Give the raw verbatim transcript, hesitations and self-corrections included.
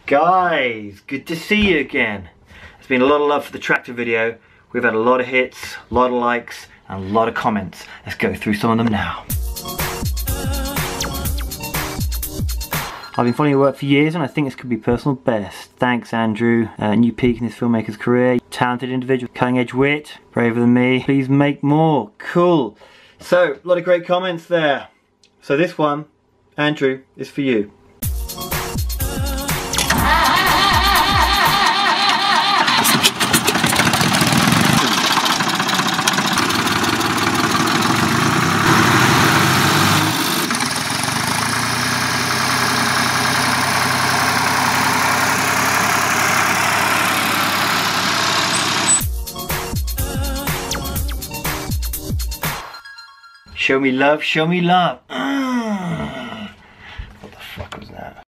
Guys, good to see you again. There's been a lot of love for the tractor video. We've had a lot of hits, a lot of likes, and a lot of comments. Let's go through some of them now. I've been following your work for years and I think this could be personal best. Thanks, Andrew. Uh, new peak in this filmmaker's career. Talented individual, cutting edge wit, braver than me. Please make more. Cool. So, a lot of great comments there. So this one, Andrew, is for you. Show me love, show me love.